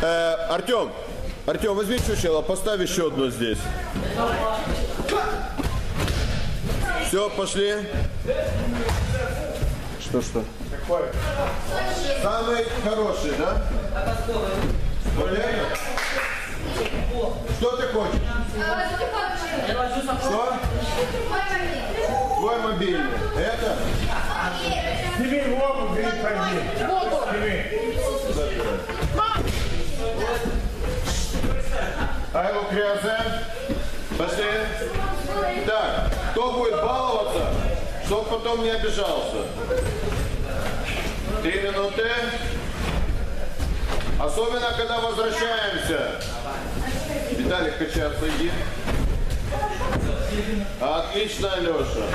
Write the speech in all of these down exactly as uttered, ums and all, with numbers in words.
Э, Артем, Артем, возьми чучело, поставь еще одно здесь. Все, пошли. Что, что? Самый хороший, да? Понятно? Что ты хочешь? Что? Твой мобильный. Это? Сними воду, бери пойди. Воду. Айло Криазе. Пошли. Так, кто будет баловаться, чтоб потом не обижался. Три минуты. Особенно, когда возвращаемся. Виталик, качаться иди. Отлично, Алеша.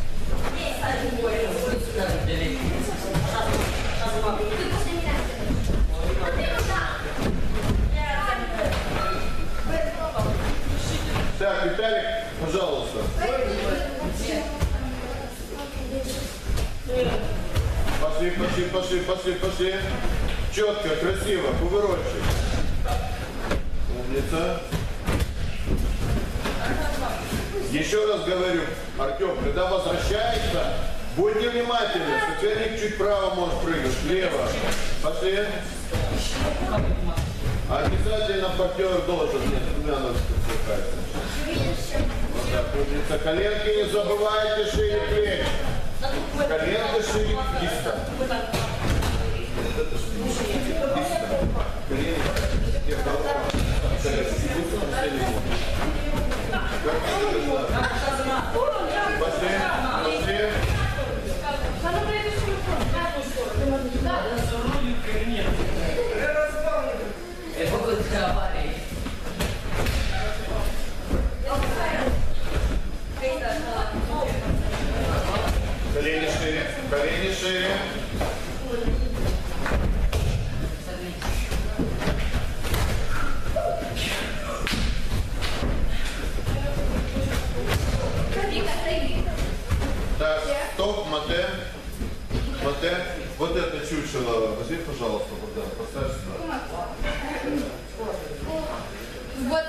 Так, Виталик, пожалуйста. Пошли, пошли, пошли, пошли, пошли. Четко, красиво, кувырочек. Умница. Еще раз говорю, Артем, когда возвращается, будь невнимательный. Соперник чуть вправо может прыгать, влево. Пошли. Обязательно партнер должен. Нет, у меня надо спускаться. Вот так, умница. Коленки не забывайте, шире плеч. Коленки шире киста. Пошли, пошли. Колени шире, колени шире. Так, стоп, мате, мате, вот это чучело, возьми, пожалуйста, вот да, поставь сюда. Вот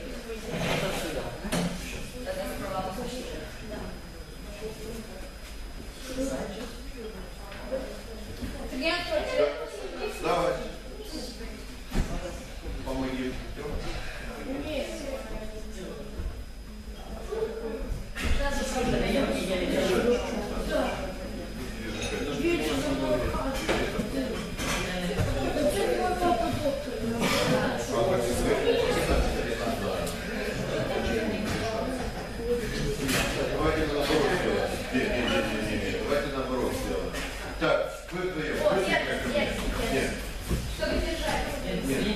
Давай. Помоги. Давайте наоборот сделаем. Не-не-не-не. Давайте наоборот сделаем. Так, вы вдвоем. Нет. чтобы держать. Нет.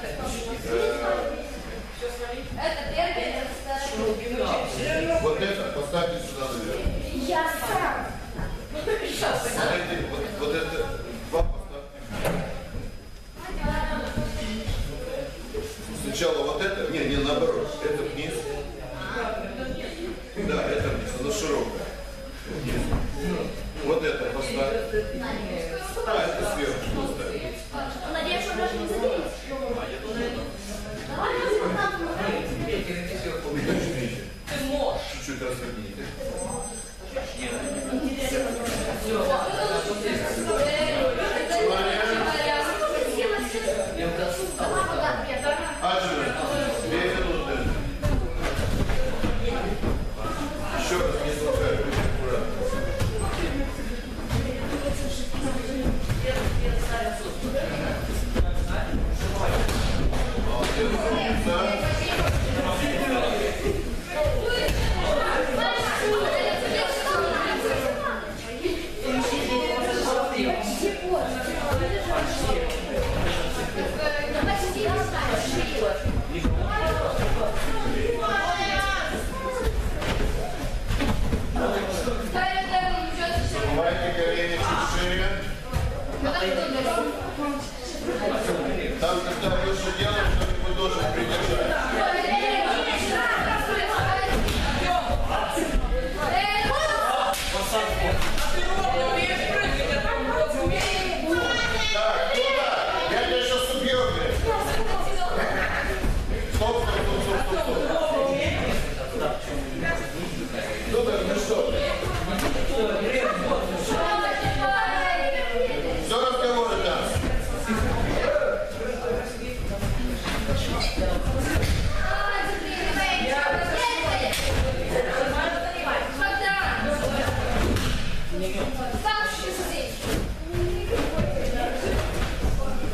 Это первое, это второе. Вот это поставьте сюда наверх. Я сам. Смотрите, вот, вот это два поставьте. Сначала вот это, не, не наоборот, это вниз. Да, это вниз, оно широкое. Вниз. Вот это поставь. А, это сверху поставь. Надеюсь, что даже не заденет. Ты можешь. Чуть-чуть разверни. Аджи, две минуты. Еще раз не слухай, будь аккуратно. Молодец. Давайте колени чуть шире. Там, когда выше делаем, что-нибудь должен придержать.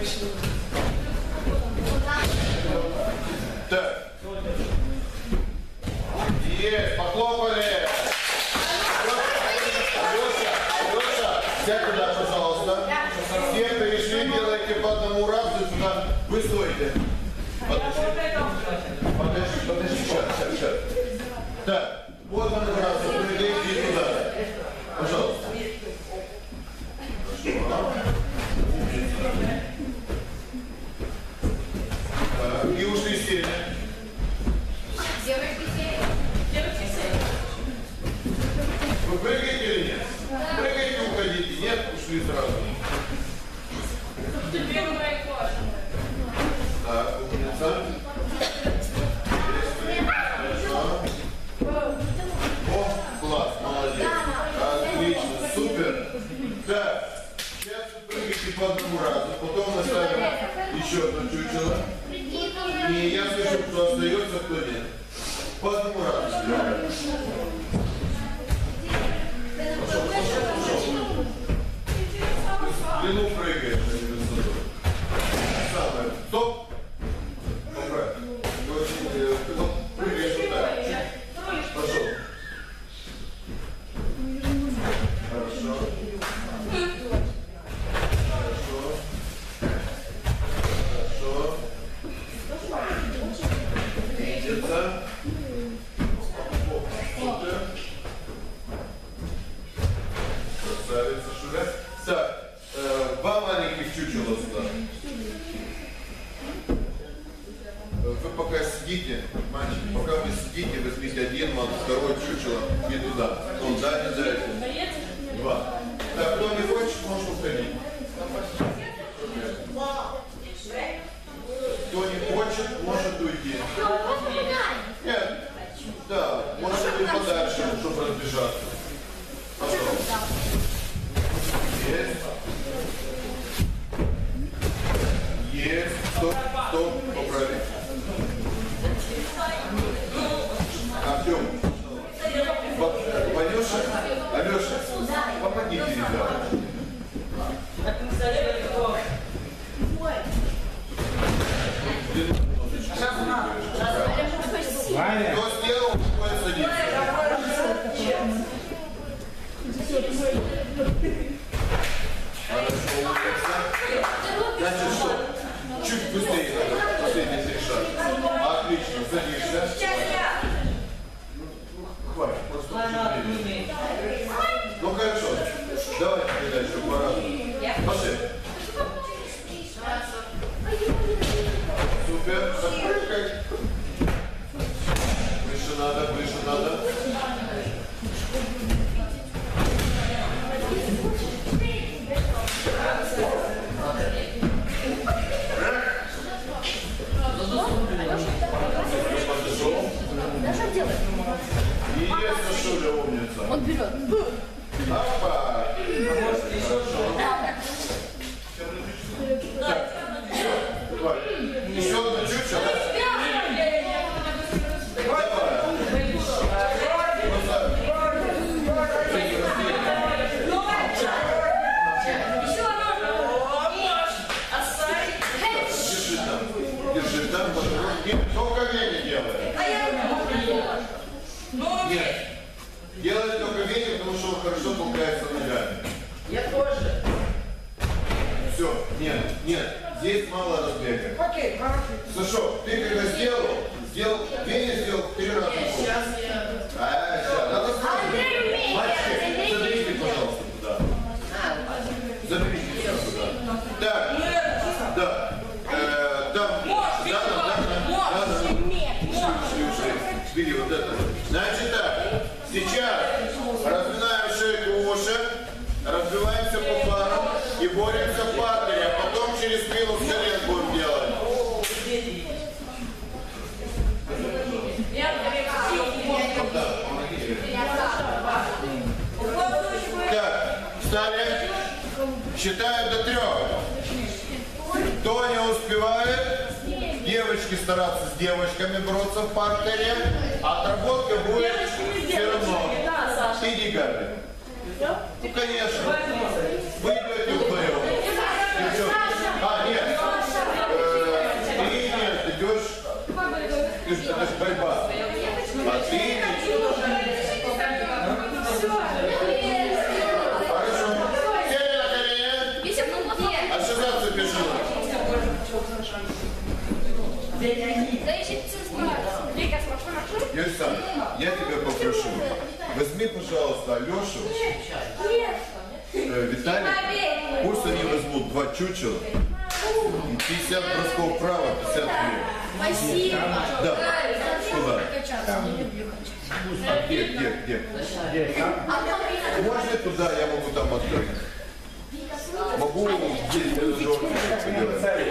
Так. Есть, похлопали. Алеша, Алеша, сядь туда, пожалуйста. Все перешли, делайте по одному разу сюда. Вы стойте. Подожди, подожди, подожди, сейчас, сейчас, сейчас. Так, вот одному разу, прыгайте туда. Пожалуйста. Так, и ушли сели. Девочки сели. Девочки сели. Вы прыгаете или нет? Да. Прыгаете, уходите. Нет, ушли сразу. Теперь моя кожа. Так, умница. О, класс, молодец. Отлично, супер. Так, сейчас вы прыгаете по одному разу. Потом мы ставим еще одно чучело. И я слышу, кто остается, кто нет. По одному разу сделаем. Пошел, пошел, пошел. В длину прыгаешь, а не в высоту. Самое. Стоп. Поправь. Потом прыгаешь вот так. Пошел. Хорошо. Хорошо. Хорошо. Видится. Супер. Красавица, Шуля. Так, э, два маленьких чучела сюда. Вы пока сидите, мальчики, пока вы сидите, возьмите один ман, второй чучело и туда. Он сзади, сзади. Два. Так, кто не хочет, может уходить. Кто не хочет, может уйти. Нет. Да, может быть подальше, чтобы разбежаться. Пожалуйста. Есть. Есть. Стоп, стоп, поправи. Артем. Ванюша, Алеша, помогите, ребята. Ваня. Кто сделал, будет садиться. Хорошо, умница. Значит, что? Чуть быстрее надо. Последний три шага. Отлично, садишься. Ну, хватит, просто чуть медленнее. Ну хорошо. Давайте передачу по разу. Пошли. Супер. Запрыгай. Выше надо, выше надо. И есть Шуля, умница. Он берет. Опа! Так, давай. Еще одно чучело. Давай. Держи там. Держи там. Только время делай. Нет. Делать только ветер, потому что он хорошо толкается ногами. Я тоже. Все, нет, нет, здесь мало разбега. Окей, хорошо. Сашок, ты когда сделал, сделал, Веня сделал три раза. Сейчас я... А, сейчас, надо смотреть. Мальчики, заберите, пожалуйста, туда. Заберите все туда. Так, да. Э, там, да, да, да, да, да. Ушли, ушли. Бери вот это. Значит так, сейчас разминаем шейку, уши, разбиваемся по парам и боремся в партере, а потом через спину с колен будем делать. Так, встали, считаю до трех. Кто не успевает, девочки стараться с девочками бороться в партере, а отработка будет все равно. Иди, Габи. Ну, конечно. Вы идете вдвоем. А, нет. Юрий Александрович, я тебя попрошу, возьми, пожалуйста, Алешу, э, Виталий, пусть они возьмут два чучела, пятьдесят бросков вправо, пятьдесят влево. Спасибо. Да. Куда? Где, где, где? Можно туда, я могу там открыть. Могу здесь тренажерный поделать.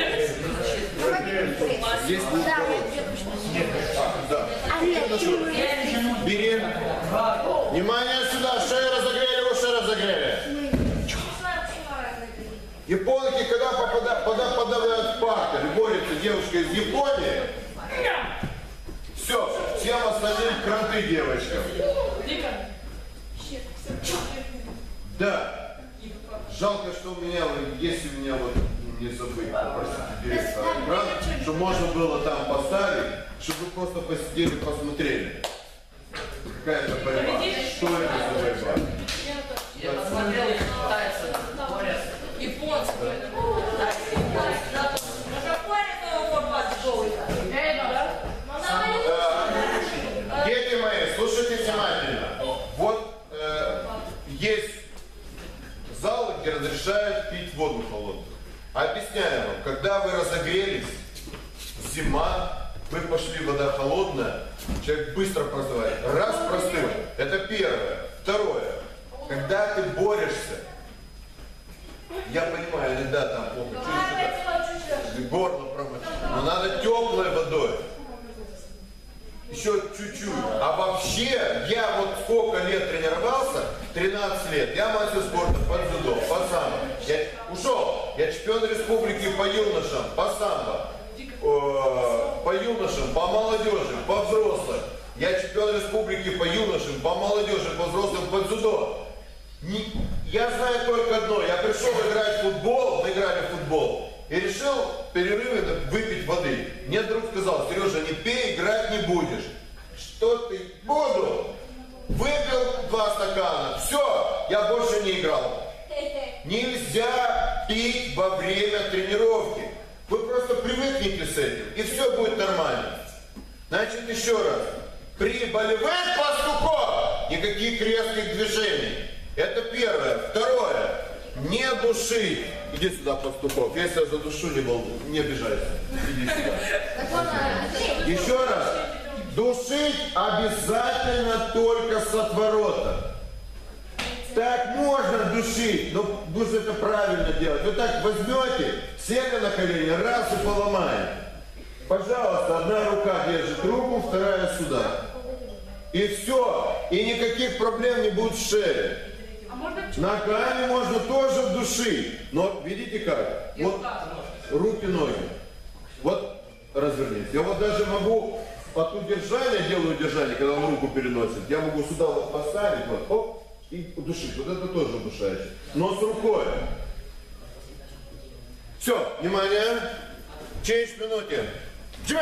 Здесь будет короче. Да. Бери. Внимание сюда. Шею разогрели, уши разогрели. Японки, когда попада, пода, подавляют в парк, или борется девушка из Японии, все, всем остальным кранты девочкам. Да. Жалко, что у меня, если у меня вот не забыть попросить директора экран, чтобы можно было там поставить, чтобы вы просто посидели, посмотрели. Какая-то борьба. Что это за борьба? Я посмотрел, китайцы борются. Японцы. Дети мои, слушайте внимательно. Вот э, есть залы, где разрешают пить воду холодную. Объясняю вам, когда вы разогрелись, зима, вы пошли, вода холодная, человек быстро простывает. Раз простыл, это первое. Второе, когда ты борешься, я понимаю, иногда там помню, чуть-чуть горло промочить, но надо теплой водой. Еще чуть-чуть. А вообще, я вот сколько лет тренировался, тринадцать лет, я мастер спорта по дзюдо, по самбо. Я ушел, я чемпион республики по юношам, по самбо, э, по юношам, по молодежи, по взрослым. Я чемпион республики по юношам, по молодежи, по взрослым, по дзюдо. Не, я знаю только одно, я пришел играть в футбол, мы играли в футбол, и решил в перерыве выпить воды. Мне друг сказал: Сережа, не пей, играть не будешь. Что ты? Буду. Выпил два стакана, все, я больше не играл. Нельзя пить во время тренировки. Вы просто привыкните с этим, и все будет нормально. Значит, еще раз. При болевых поступках никаких резких движений. Это первое. Второе. Не душить. Иди сюда, Пастухов. Если я задушу, не, бол... не обижайся. Иди сюда. Еще раз. Душить обязательно только с отворота. Так можно душить, но нужно это правильно делать. Вы так возьмете, сели на колени, раз и поломаете. Пожалуйста, одна рука держит руку, вторая сюда. И все. И никаких проблем не будет в шее. Ногами можно тоже душить. Но видите как? Вот руки, ноги. Вот развернись. Я вот даже могу от удержания, делаю удержание, когда он руку переносит. Я могу сюда вот поставить, вот, оп, и удушить. Вот это тоже удушающее. Но с рукой. Все, внимание. Через минуте. Джем!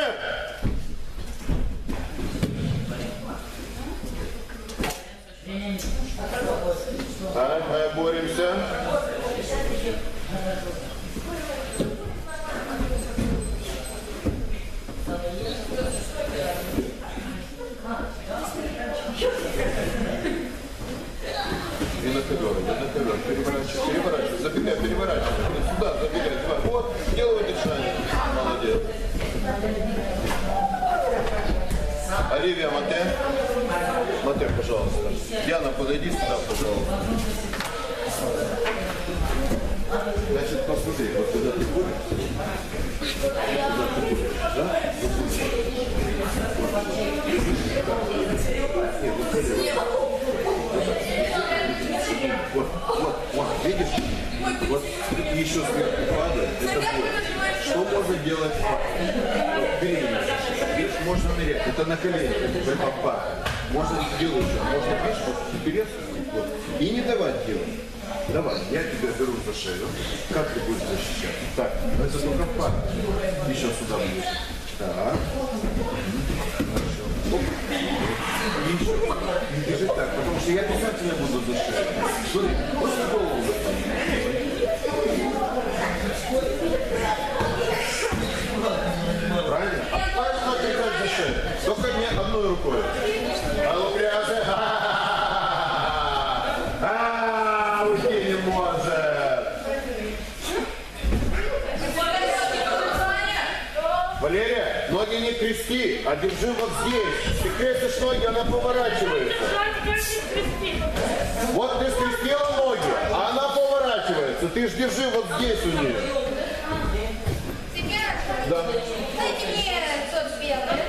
Так, мы боремся. И на ковер, и на ковер. Переворачивай, переворачивай, забегай, переворачивай. Сюда, забегай. Вот, делаю дыхание. Молодец. Оливия, Мате. Мате, пожалуйста. Яна, подойди сюда, пожалуйста. Значит, посмотри, вот когда ты куришь, когда ты куришь, да? Вот, вот, вот, видишь? Вот еще сверху падает, это будет. Что можно делать? Беременность. Видишь, можно нырять. Это на колени, это прямо пах. Можно делать, можно, видишь, вот теперь вот. И не давать делать. Давай, я тебя беру за шею. Как ты будешь защищать? Так, это только в пах. Еще сюда будешь. Так. Хорошо. Оп. Еще. Не держи так, потому что я обязательно буду за шею. Смотри, после голову. Правильно? Валерия, ноги не крести, а держи вот здесь. Ты крестишь ноги, она поворачивается. Вот ты скрестила ноги, а она поворачивается. Ты ж держи вот здесь у нее. Да. Дайте мне тот белый.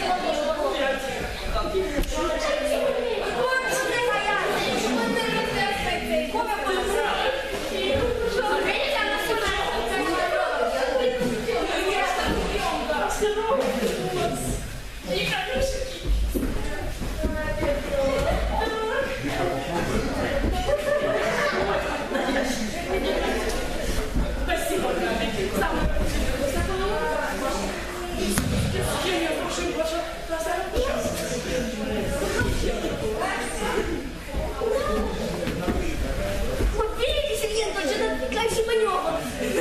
Вот видите, Сергей, он что-то красивый маневр.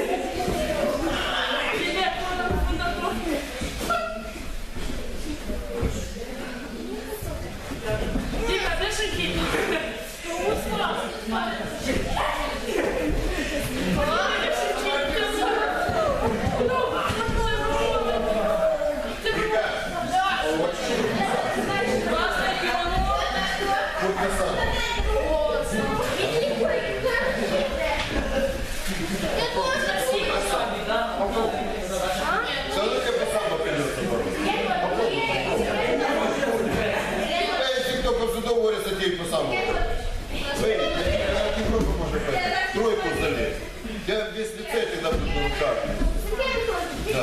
Дима, дыши, Дима. Тройку залез. Я весь лице всегда буду на руках. Да.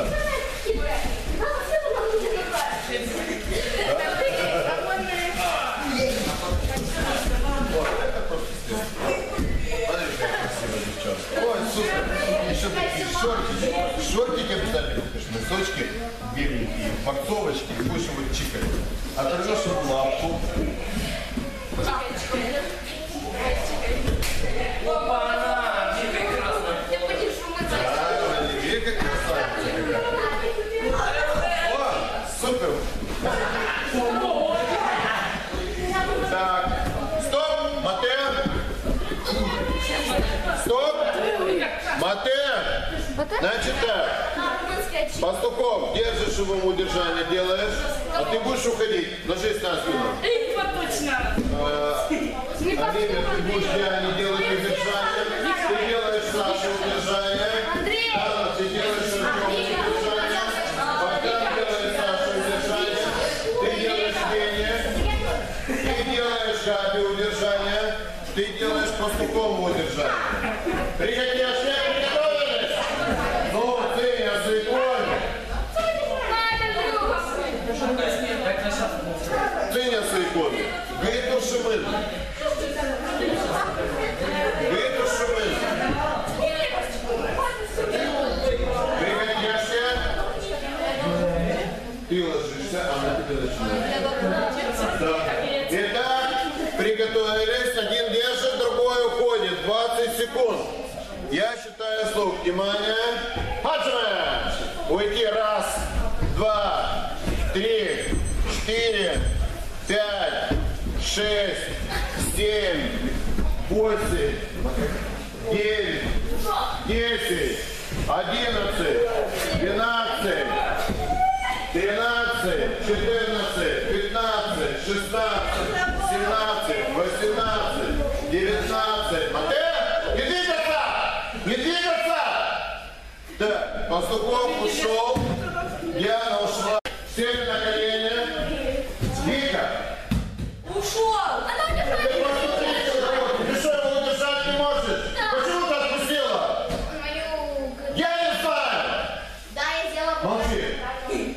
Ой, супер. Еще такие шортики. Шортики обязательно купишь, носочки беленькие, фарцовочки и будешь его чикать. Оторвешь ему лапку. Опа-на! Видишь, прекрасно. Да, Оливия, как красавица какая. О, супер. Так, стоп, Мате. Стоп. Мате. Значит так. Пастухов, держишь его удержание, делаешь, а ты будешь уходить. Ложись на спину. Эй, точно. Оливия, ты будешь Диане делать удержание. Ты делаешь Сашу удержание. Анна, ты делаешь Артему удержание. Богдан делает Сашу удержание. Ты делаешь Лене. Ты делаешь Габи удержание. Ты делаешь Пастухову удержание. Приготовишься, приготовились? Ну, ты, я свеколь. Женя Сайкови, Гайту Шимын. Гайту Шимын. Пригодишься. Ты ложишься, она тебе начинает. Да. Итак, приготовились. Один держит, другой уходит. двадцать секунд. Я считаю слух. Внимание. Хаджиме. Уйти. Раз, два, три, четыре, пять, шесть, семь, восемь, девять, десять, одиннадцать, двенадцать, тринадцать, четырнадцать, пятнадцать, шестнадцать, семнадцать, восемнадцать, девятнадцать. Мате, не двигаться! Не двигаться! Так, Пастухов ушел. Диана ушла. Сели на колени. Вика. Ушел. Она не Ты посмотри, ты что, его удержать не можешь? Почему ты отпустила? мою... Я не знаю. Да, я сделала... Молчи.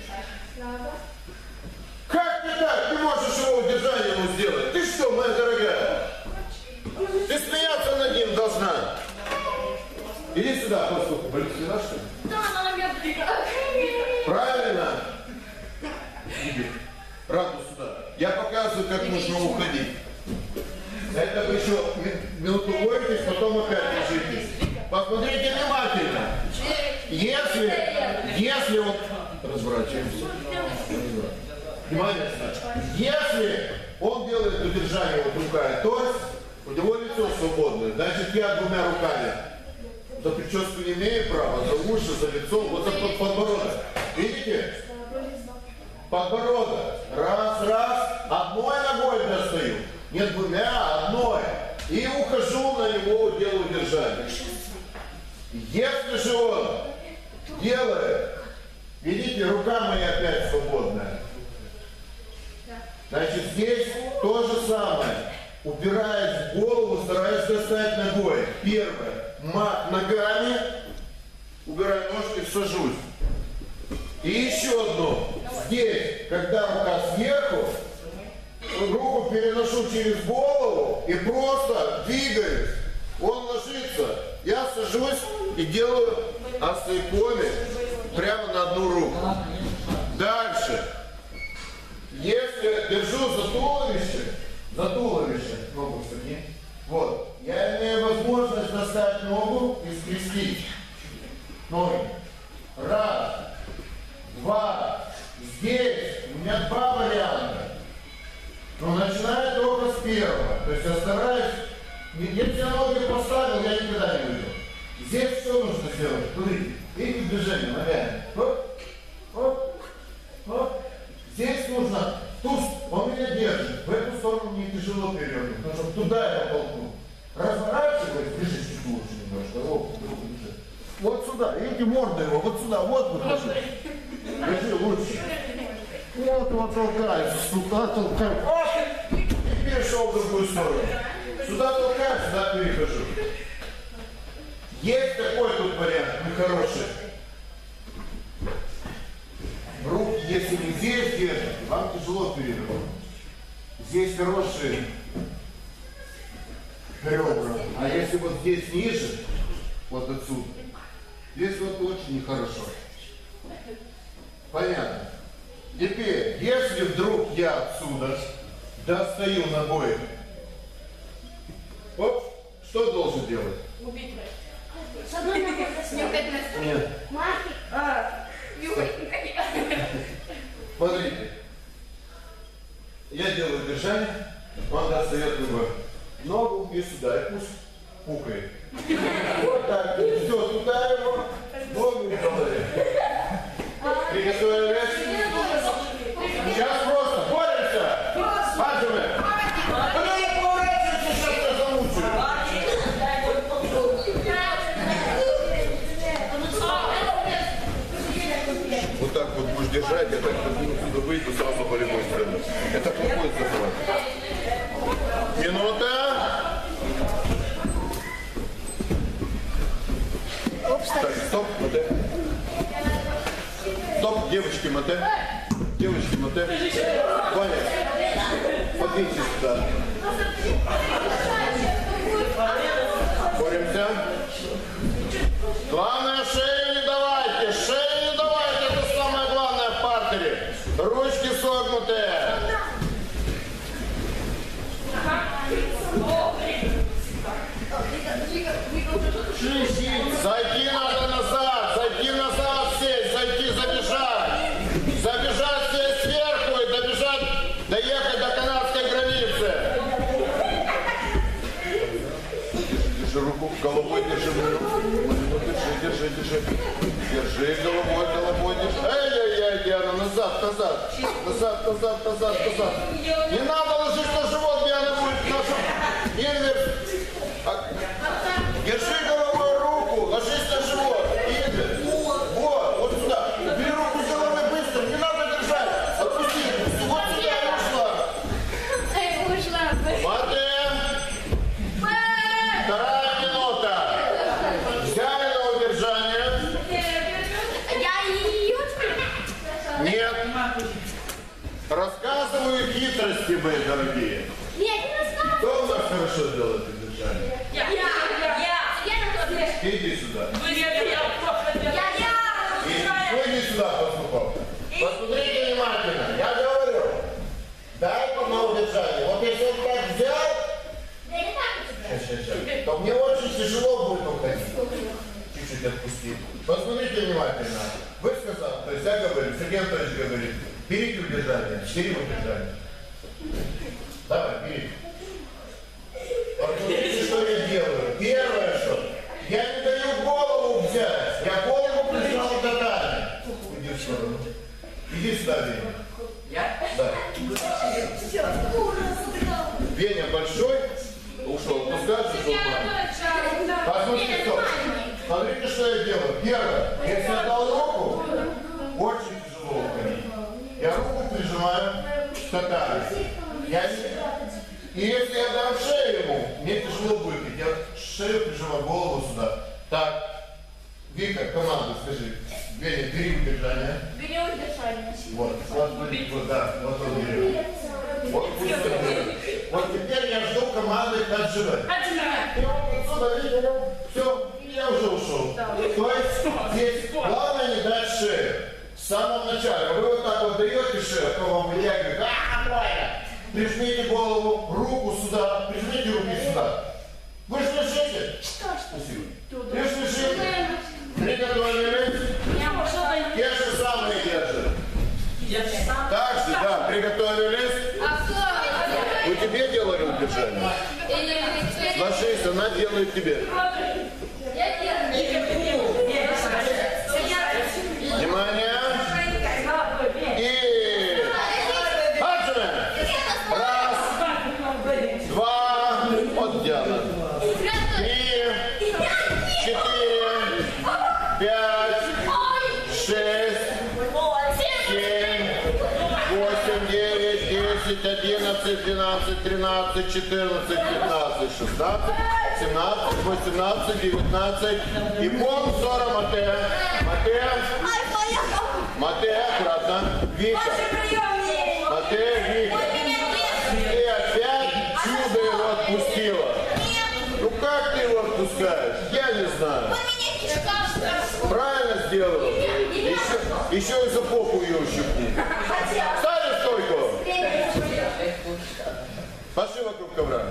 Как ты так? Ты можешь его удержание ему сделать. Ты что, моя дорогая? Ты смеяться над ним должна. Иди сюда, послушай. Болит спина, что ли? Да, она меня двигает. Правильно? Иди. Правда сюда. Я показываю, как нужно уходить. Это вы еще минуту боитесь, потом опять ложитесь. Посмотрите внимательно. Если, если он... Разворачиваемся. Внимание, если он делает удержание вот рукой, то есть у него лицо свободное, значит я двумя руками. За прическу не имею права, за уши, за лицо, вот за под подбородок. И подбородок. Раз, раз. Одной ногой достаю. Не двумя, а одной. И ухожу на него, делаю держание. Если же он делает, видите, рука моя опять свободная. Значит, здесь то же самое. Упираясь в голову, стараюсь достать ногой. Первое. Мах ногами. Убираю ножки, сажусь. И еще одно. Здесь, когда рука сверху, руку переношу через голову и просто двигаюсь. Он ложится, я сажусь и делаю асайкоми прямо на одну руку. Дальше. Если держу за туловище, за туловище, ногу согни, вот, я имею возможность достать ногу и скрестить ноги. Раз, два. Здесь у меня два варианта. Но начинаю только с первого. То есть я стараюсь, если я ноги поставил, я никогда не уйду. Здесь что нужно сделать? Смотрите, видите движение ногами. Оп, оп, оп. Здесь нужно, туз, он меня держит. В эту сторону мне тяжело перевернуть, потому что туда я толкну. Разворачиваюсь, держись чуть лучше немножко. Вот, вот сюда, видите, морда его, вот сюда, вот выхожу. Держи лучше. Вот, вот толкаюсь, сюда толкаю. И перешел в другую сторону. Сюда толкаю, сюда перехожу. Есть такой тут вариант, нехороший. Руки, если не здесь держат, вам тяжело перевернуть. Здесь хорошие ребра. А если вот здесь ниже, вот отсюда, здесь вот очень нехорошо. Понятно. Теперь, если вдруг я отсюда достаю ногой, оп, что должен делать? Убить. С одной ногой достать. Нет. Марки. А, Смотрите. Я делаю держание, он достает ногой ногу и сюда, и пусть пукает. Вот так. Все, туда его, ногу в голове. Приготовились? Сейчас просто боремся. Паживаем. Да не поворачивайся, сейчас я замучаю. Вот так вот будешь держать, я так отсюда выйду, сразу болевой сцену. Это плохой захват. Минута. Так, стоп, моте. Стоп, девочки, моте. Девочки, моте. Ваня, подвиньте сюда. Боремся. Главное, шею не давайте, шею не давайте, это самое главное в партере. Ручки согнутые. Зайти надо назад, зайти назад, сесть, зайти, забежать. Забежать сесть сверху и добежать, доехать до канадской границы. Держи руку, головой держи. Держи, держи, держи. Держи головой, головой, держи. Эй-эй-эй, Диана, назад, назад. Назад, назад, назад, назад. Не надо ложить на живот, Диана будет нашу инверс. Держи головой руку, ложись на живот. Инверс. Вот, вот сюда. Бери руку с головы быстро, не надо держать. Отпусти, отпусти. Вот сюда и ушла. Смотрим. Вторая минута. Взяли на удержание. Нет. Рассказываю хитрости, мои дорогие. Нет, не рассказывай. Кто у нас хорошо делает удержание? Я. Я. Я. Иди сюда. Вы я, я, Я. Я. Иди сюда, послухал. Посмотрите внимательно. Я говорю. Дай по на удержание. Вот если он так взял, Да не так. сейчас, сейчас, то мне очень тяжело будет уходить. Чуть-чуть отпусти. Посмотрите внимательно. Вы сказали, то есть я говорю, Сергей Анатольевич говорит, берите удержание, бери удержание. Давай, бери. Посмотрите, что я делаю. Первое, что я не даю голову взять. Я голову прижал тотально. Иди в сторону. Иди сюда, Веня. делаю? Первое, если я дал руку, очень тяжело уходить. Я руку прижимаю к татами. Я... И если я дам шею ему, мне тяжело будет. Я шею прижимаю, голову сюда. Так, Вика, команду скажи. Веня, бери удержание. Бери удержание. Вот, вот, вот, да, вот он берет. Вот, пусть он берет. Вот теперь я жду команды отжимать. И вот отсюда, видите, все, я уже ушел. То есть здесь главное не дать шею. В самом начале вы вот так вот даете шею, то вам вытягивает. А, правильно. Прижмите голову, руку сюда, прижмите руки сюда. Вы же лежите. Спасибо. Вы же лежите. Приготовились. Те же самые держи. Так же, да, приготовились. У тебя делали удержание? Ложись, она делает тебе. Внимание. И... Аджина. Раз. Два. Вот Диана. Три. Четыре. Пять. Шесть. Семь. Восемь. Девять. Десять. Одиннадцать. Двенадцать. Тринадцать. Четырнадцать. Пятнадцать. Шестнадцать. Семнадцать. Восемнадцать. Девятнадцать. И пол ссора Матея. Матея. Матея, аккуратно. Вика. Матея, Вика. И опять чудо его отпустила. Ну как ты его отпускаешь? Я не знаю. Правильно сделала. Еще, еще и за попу ее ущипни. Ставим стойку. Пошли вокруг ковра.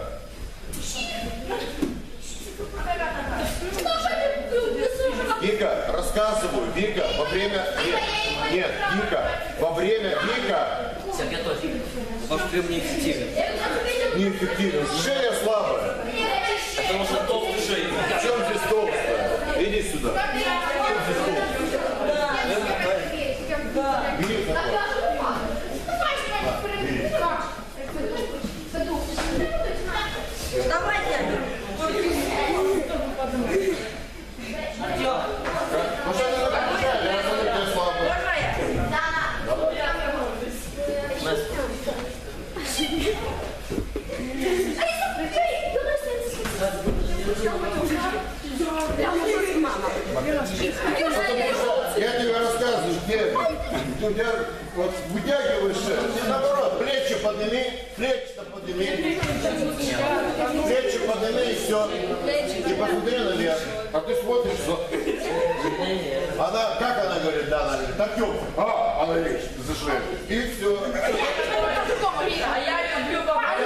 Вика, рассказываю, Вика, во время... Нет, нет, Вика, во время Вика... Сергей Анатольевич, ваш прием неэффективен. Неэффективен. Шея слабая. Потому что толстая шея. В чем здесь толстая? Иди сюда. В чем здесь толстая? Бери такой. Давайте. Ну что ты так мешаешь? Я смотрю, ты слабая. Я тебе рассказываю, где у тебя вот вытягиваешь шею, ты наоборот, плечи подними, плечи-то подними, плечи подними и все. И посмотри наверх, а ты смотришь, она, как она говорит, да, она говорит, так ёп, а, она говорит, за шею, и все. А я люблю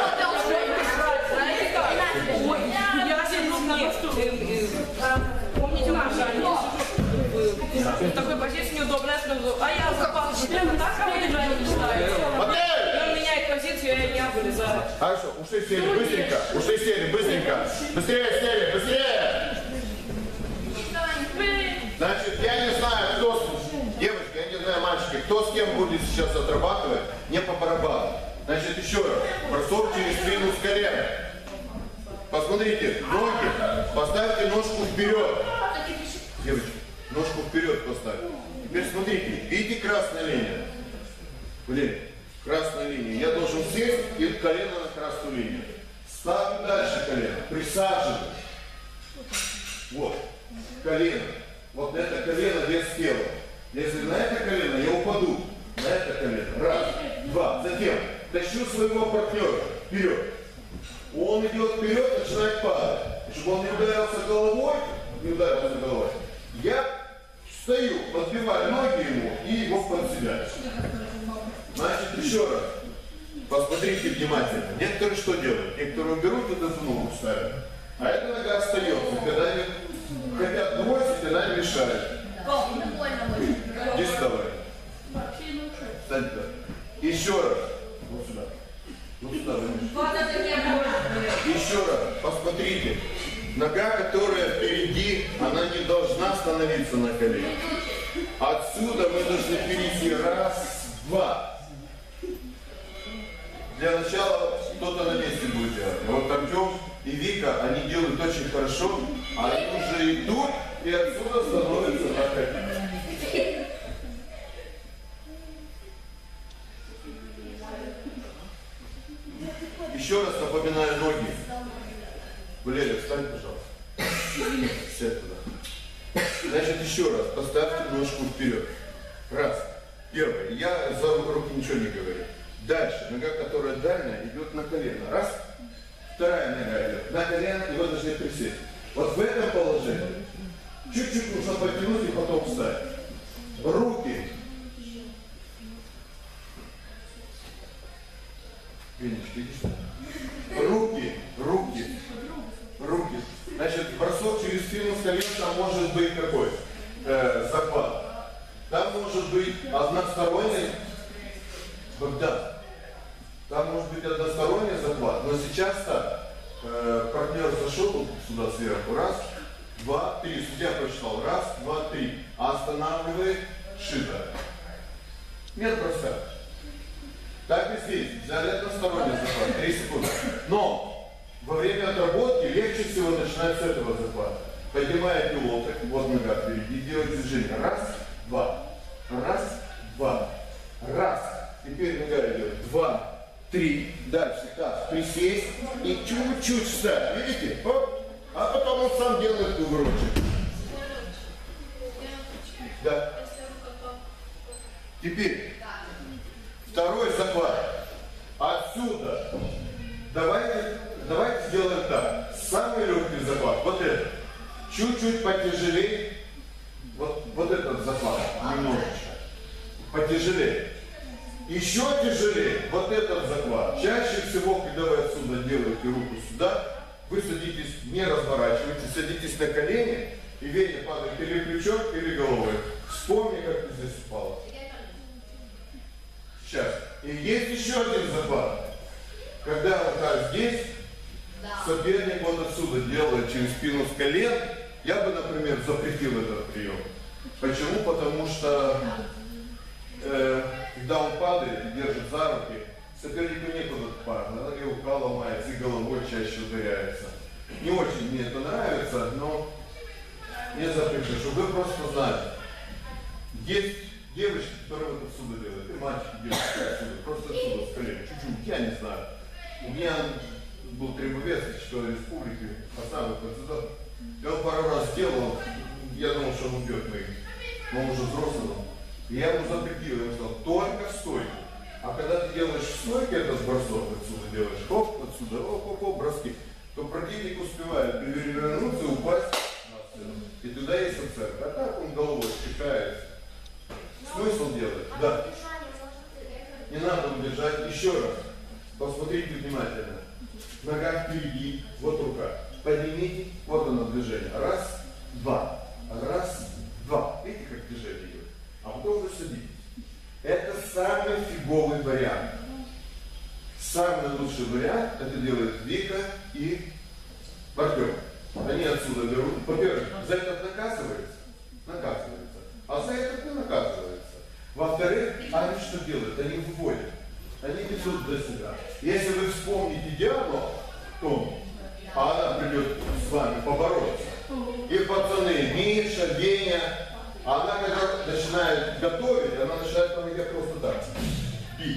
я сижу помните нашу в такой позиции неудобно, а я запал члена так, а я не читаю. Он меняет позицию, я не вылезаю. Хорошо, ушли сели, быстренько, ушли сели, быстренько. Быстрее сели, быстрее. Значит, я не знаю, кто, девочки, я не знаю, мальчики, кто с кем будет сейчас отрабатывать, не по барабану. Значит, еще раз, бросок через спину с колена. Посмотрите, ноги, поставьте ножку вперед. Девочки, ножку вперед поставьте. Теперь смотрите, видите красная линия? Блин, красная линия. Я должен сесть и колено на красную линию. Ставлю дальше колено, присаживаю. Вот, колено. Вот это колено вес тела. Если на это колено, я упаду. На это колено. Раз, два. Затем тащу своего партнера вперед. Он идет вперед, начинает падать. Чтобы он не ударился головой, не ударился головой, я встаю, подбиваю ноги ему и его под себя. Значит, еще раз. Посмотрите внимательно. Некоторые что делают? Некоторые берут вот эту ногу ставят. А эта нога остается. Когда они хотят бросить, она им мешает. Иди вставай. Встань туда. Еще раз. Вот сюда. Вот сюда. Еще раз. Посмотрите. Нога, которая впереди, она не должна становиться на колени. Отсюда мы должны перейти. Раз, два. Для начала кто-то на месте будет делать. Вот Артем и Вика, они делают очень хорошо, а они уже идут и отсюда становится накатить. Еще раз напоминаю ноги. Валерия, встань, пожалуйста. Сядь туда. Значит, еще раз. Поставьте ножку вперед. Раз. Первое. Я за руки ничего не говорю. Дальше. Нога, которая дальняя, идет на колено. Раз. Вторая нога идет на колено, и вы должны присесть. Вот в этом положении чуть-чуть нужно подтянуть и потом встать. Руки. Венечка, иди сюда. Руки, руки, руки. Значит, бросок через спину с колен, там может быть какой? Э, захват. Там может быть односторонний, да. Там может быть односторонний захват. Но сейчас так, э, партнер зашел сюда сверху. Раз, два, три. Судья прочитал. Раз, два, три. А останавливает шита. Нет броска. Так и здесь. Взяли односторонний захват. Три секунды. Но во время отработки легче всего начинать с этого захвата. Поднимаете локоть, вот нога впереди, делаете движение. Раз, два. Раз, два. Раз. Теперь нога идет. Два, три. Дальше. Так, присесть и чуть-чуть встать. Видите? Оп. А потом он сам делает кувырочек. Да. Теперь второй захват. Отсюда. Давайте, давайте сделаем так. Самый легкий захват. Вот этот. Чуть-чуть потяжелее. Вот, вот этот захват. Немножечко. Потяжелее. Еще тяжелее. Вот этот захват. Чаще всего, когда вы отсюда делаете руку сюда, вы садитесь, не разворачиваетесь, садитесь на колени, и вене падает или плечом, или головой. Вспомни, как ты здесь упала. Сейчас. И есть еще один захват. Когда вот так здесь, соперник вот отсюда делает через спину с колен, я бы, например, запретил этот прием. Почему? Потому что э, когда он падает и держит за руки, сопернику некуда падать, она и рука ломается, и головой чаще ударяется. Не очень мне это нравится, но не запрещу, чтобы вы просто знали. Есть девочки, которые вот отсюда делают, и мальчики делают отсюда, просто отсюда, с колен, чуть-чуть, я не знаю. У меня был требовец из Чешской Республики, поставил процедуру. Я он пару раз сделал, я думал, что он убьет моих, но он уже взрослый. И я ему запретил, я ему сказал, только в стойке. А когда ты делаешь в стойке этот бросок, отсюда делаешь, хоп, отсюда, оп-оп-оп, броски, то противник успевает перевернуться и упасть на стену. И туда есть оценка. А так он головой спекается. Смысл делать? Да. Не надо удержать. Еще раз. Посмотрите внимательно. Нога впереди, вот рука. Поднимите, вот оно движение. Раз, два. Раз, два. Видите, как движение идет? А потом вы садитесь. Это самый фиговый вариант. Самый лучший вариант это делает Вика и Артем. Они отсюда берут. Во-первых, за этот наказывается. Наказывается. А за этот не наказывается. Во-вторых, они что делают? Они выводят. Они несут для себя. Если вы вспомните Диану, то она придет с вами побороться. И пацаны, Миша, Веня, она когда начинает готовить, она начинает по ноге просто так. Бить.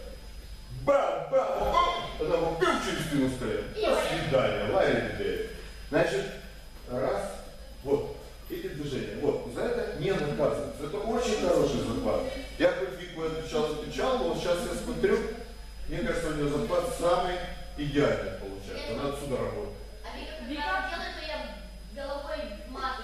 Бам, бам, бам. Она вот бил через спину стоит. До свидания, лайли. Значит, раз, вот. Эти движения. Вот, за это не наказывается. Это очень хороший захват. Я хоть Вику отвечал, отвечал, но вот сейчас я смотрю, мне кажется, у нее захват самый идеальный получается. Она отсюда работает. А Вика, когда делает, то я головой маты.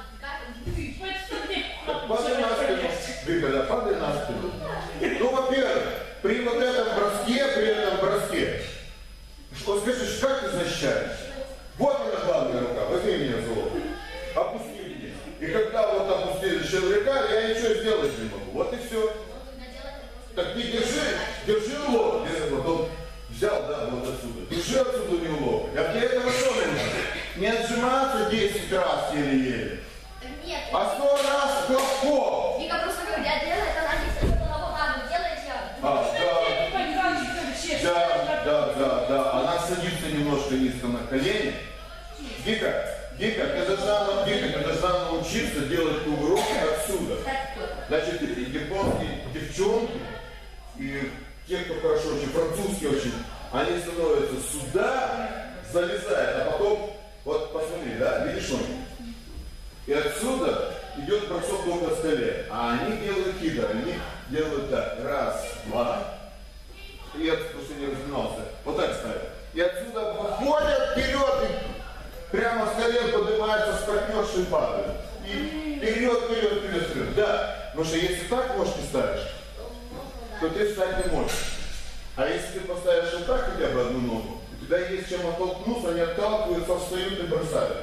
Падай на спину. Вика, да, падай на спину. Ну, во-первых, при вот этом броске, при этом броске, что скажешь, как ты защищаешься? Вот она главная рука, возьми меня за лоб. Опусти. И когда вот опустили шеврика, я ничего сделать не могу. Вот и все. Так ты держи, держи лоб. Вот он взял, да, вот отсюда. Держи отсюда не лоб. А для этого что нужно? Не отжиматься десять раз еле-еле. Нет. А сто раз легко. Вика просто говорит, делает, она не голову делает, я... А, да. Да, да, да, да. Она садится немножко низко на колени. Вика, Вика, ты должна, Вика, ты должна научиться. научиться делать кувырок отсюда. Значит, японские девчонки и те, кто хорошо очень, французские очень, они становятся сюда, залезают, а потом, вот посмотри, да, видишь ноги? И отсюда идет бросок ног на столе, а они делают кидер, они делают так, раз, два, и я просто не разминался, вот так ставят. И отсюда выходят вперед, и прямо с колен поднимаются с партнершей и падают. И вперед, вперед, вперед, вперед. Да, потому что если так ножки ставишь, то ты встать не можешь. А если ты поставишь вот так хотя бы одну ногу, у тебя есть чем оттолкнуться, они отталкиваются, встают и бросают.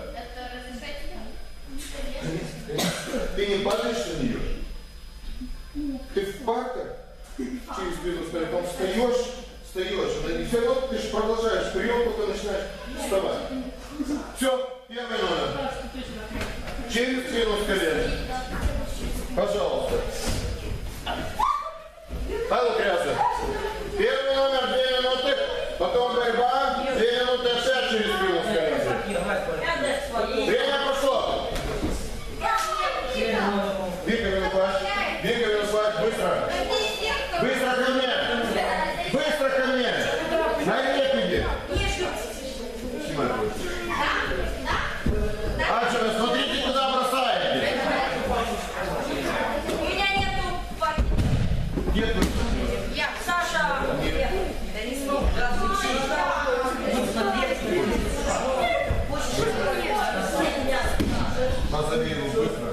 Ты не падаешь на нее. Ты в парке через спину стоит, он встаешь, встаешь, и все равно ты же продолжаешь прием, пока начинаешь вставать. Все, первый номер. Через спину с колен. Пожалуйста. Алло, грязно. Первый номер, две минуты, потом борьба, две минуты опять через спину с колен. Время пошло. Вика, Винопач, Вика, Винопач, быстро. Быстро ко мне. Быстро ко мне. На репиде. Снимай. Аджина, смотрите, куда бросаете. У меня нету пакета. Нет, Я, Саша. Нет. Да не смог. позови его быстро.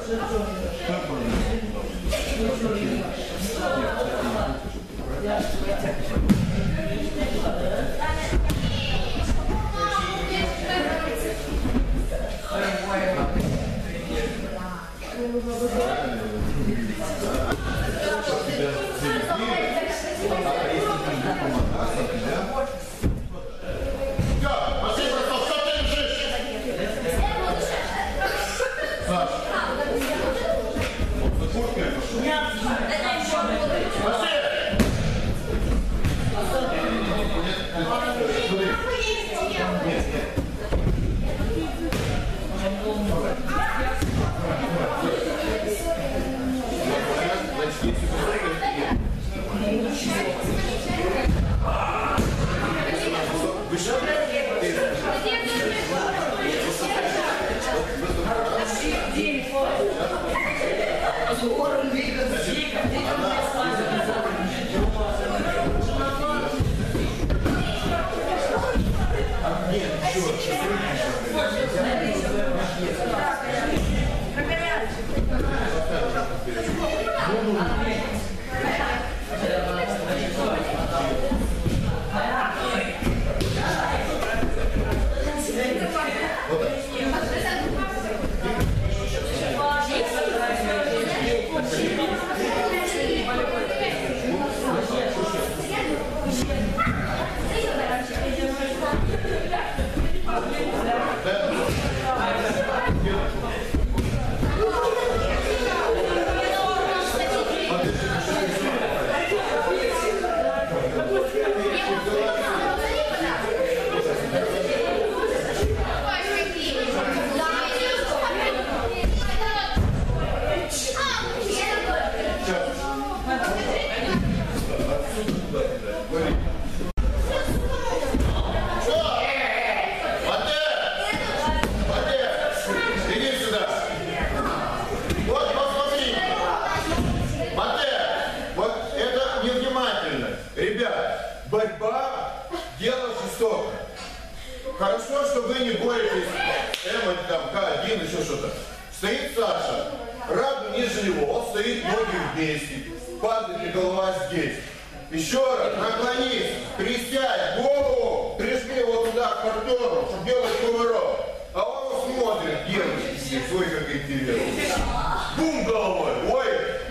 Хорошо, что вы не боретесь М, там, К один, еще что-то. Стоит Саша, раб ниже него, он стоит ноги вместе, падает голова здесь. Еще раз, наклонись, присядь, голову, прижми его туда к партнеру, чтобы делать кувырок. А он смотрит, делает, ой, как интересно. Бум головой, ой,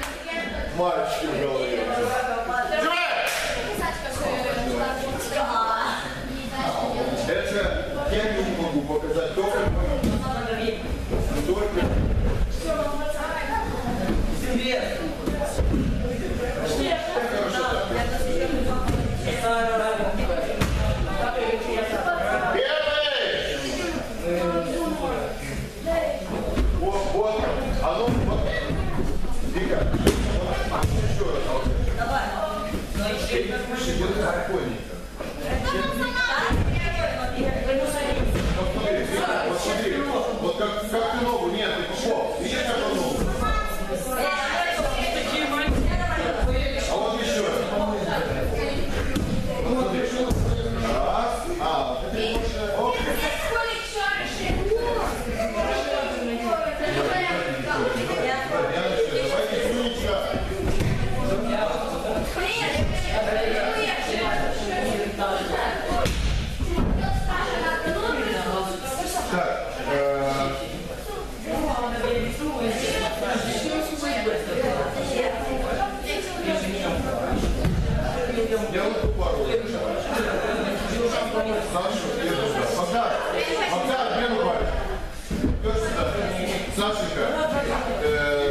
мальчики в голове. Это я не могу показать только. Только. Первый. Вот, вот. Я вот эту пару решаю. Саша, где туда? Богдан, Богдан, где рубаешь? Идешь сюда. Сашенька, э,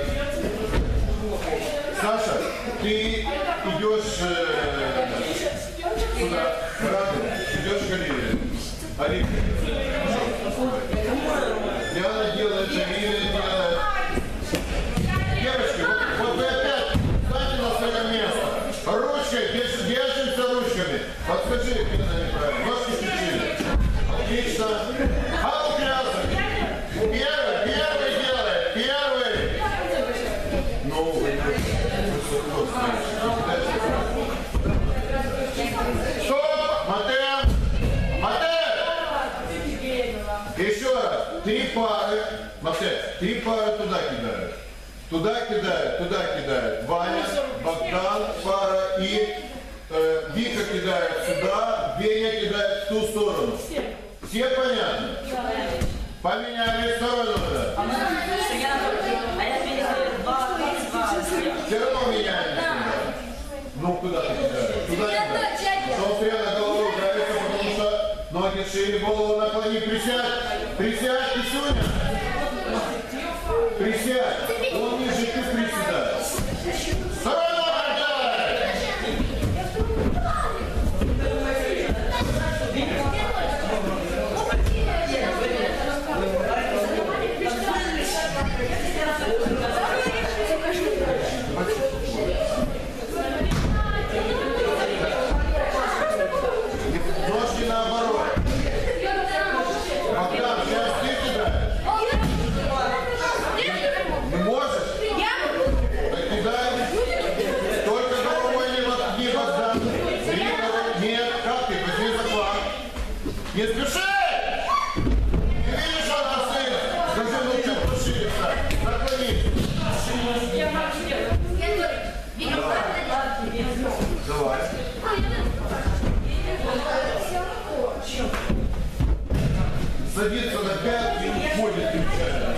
Саша, ты идешь э, сюда, Раду, идешь к Оливии. Оливия. Диана делает, Оливия делает. Девочки, вот, вот вы опять станьте на свое место. Ручкой, держимся ручками. Подскажи, где она неправильно. Ножки включили. Отлично. Халк рядом. Первый, первый делает. Первый. Ну, стоп! Матея! Матея! Еще раз. Три пары. Матея, три пары туда кидают. Туда кидают, туда кидают. Ваня, Богдан, пара и э, Вика кидает сюда, Веня кидает в ту сторону. Все понятно? Поменяли сторону, да? Все равно меняем. Ну, куда ты кидаешь? Туда кидаешь. Что прямо голову нравится, потому что ноги шире, голову наклони, присядь. Присядь, Исуня. Присядь. Он ниже, ты приседаешь. Второй номер делай. Ножки наоборот. Богдан, сейчас ты кидаешь. Не можешь? Так кидай. Только головой не вот не Богдан. Нет, как ты? Возьми заклад. Не спеши! Не видишь, она стоит? Скажи, ну что пошире стать? Наклонись. Давай. Садится на пятки и уходит кричать.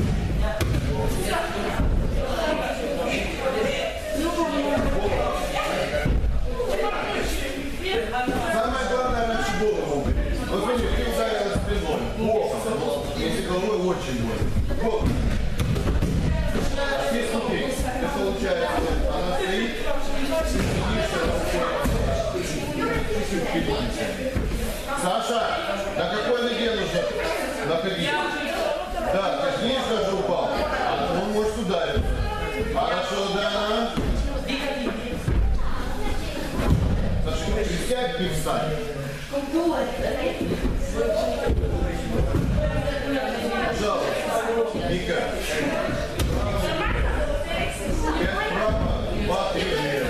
Самое главное, раньше голову убери. Вот смотри, ты ударила спиной, боком, если головой очень больно. Боком. Здесь смотри, это получается, она стоит, Саша, на какой ноге нужно находиться? Да, ты здесь даже упал, а он может ударить. Хорошо, да. Саша, присядь и встань. Пожалуйста, Вика. Пять право, два, три лево.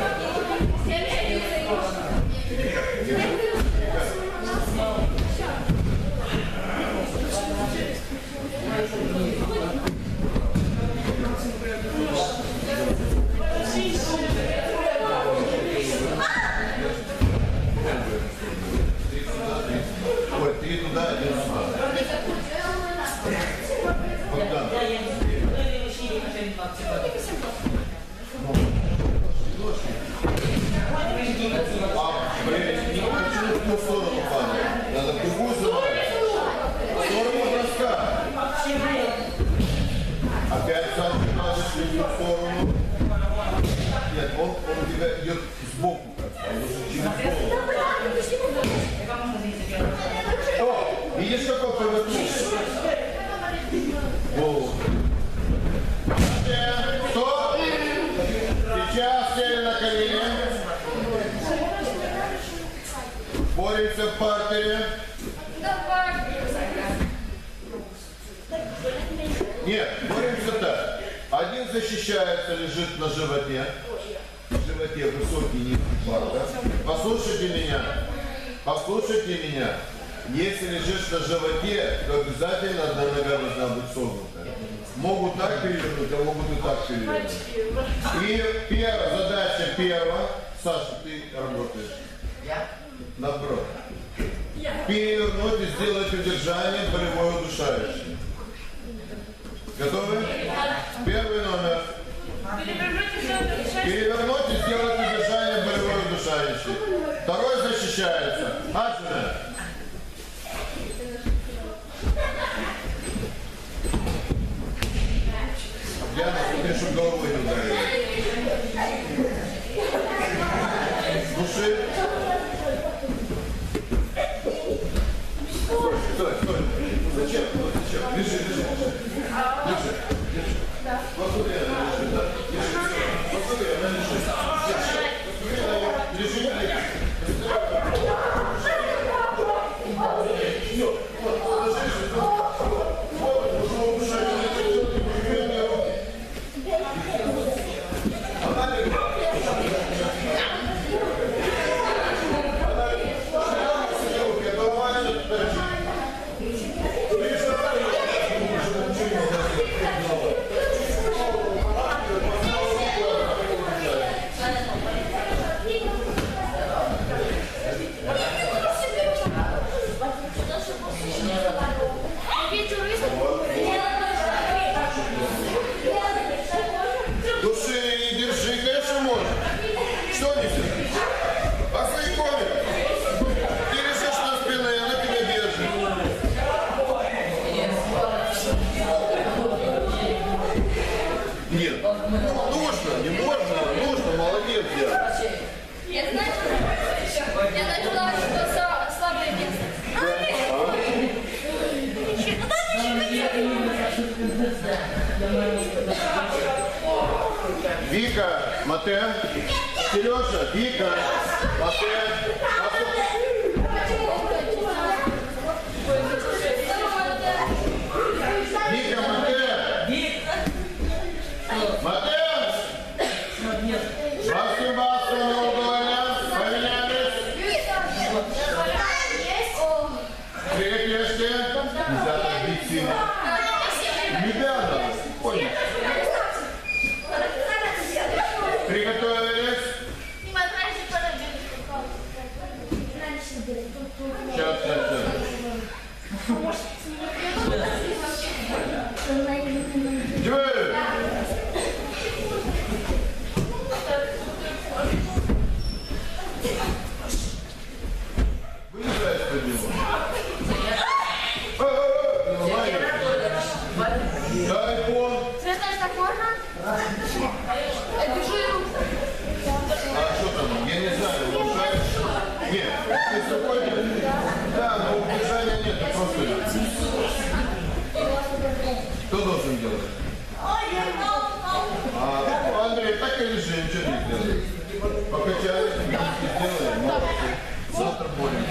Ой, три туда, один сюда. Богдан. А, блин, не хочу в ту сторону падать. Надо в другую забрать. В сторону броска. Опять сам надо шли в ту сторону. Нет, он, он у тебя идет сбоку как-то. Он уже через голову. О, видишь, как он повернулся? Голову. Стоп! Сейчас сели на колени. Боремся в партере. Нет, боремся так. Один защищается, лежит на животе. В животе высокий низкий партер. Послушайте меня. Послушайте меня. Если лежишь на животе, то обязательно одна нога должна быть согнута. Могут так перевернуть, а могут и так перевернуть. И первая задача первая. Саша, ты работаешь. Я? Наоборот. Перевернуть и сделать удержание болевое удушающее. Готовы? Первый номер. Перевернуть и сделать удержание болевое удушающее. защищается. Аджина. Яна, смотри, чтобы головой не ударили. Души. Стой, стой, стой. Зачем? Зачем? Лежи, лежи, лежи. Лежи, лежи. Посмотри, она лежит, да. Лежи, все. Посмотри, она лежит. Посмотри, она лежит, лежит. Все, вот, ложишь, вот, вот, ушами, не руки. Она лежит. Души не держи, конечно, можно. Что нельзя? А свои комнаты? Ты лежишь на спине, она тебя держит. Нет, нужно, не можно, нужно, молодец, я. Я знаю, я начала, что слабое место. Вика, Мате, Сережа, Вика, Мате, Вика, Мате, Мате, Баскин, Баскин, Молдованя, поменялись. Прикрепляшки, нельзя так бить сильно. Ребята, понял. Приготовились. Сейчас, сейчас, сейчас. Джой! Вылезай из-под него. Дай пон. Связать так можно? Держи руку. А что там? Я не знаю, улучшаешь? Нет, ты спокойно? Да, но убежания нет, ты просто... Кто должен делать? А, Андрей, так и лежи, ничего не делай. Покачали, сделай, молодцы. Завтра будем.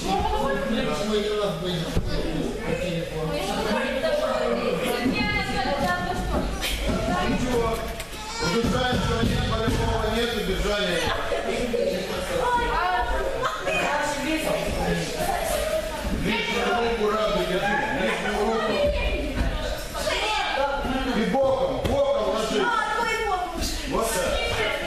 Ничего. Удержающего нет, по-любому нет удержания. Лишнюю руку раду держи, лишнюю руку. И боком, боком ложи. Вот так.